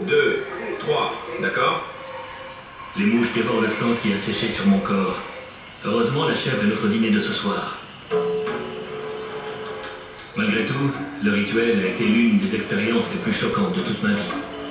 2, 3, d'accord? Les mouches dévorent le sang qui a séché sur mon corps. Heureusement, la chèvre est notre dîner de ce soir. Malgré tout, le rituel a été l'une des expériences les plus choquantes de toute ma vie.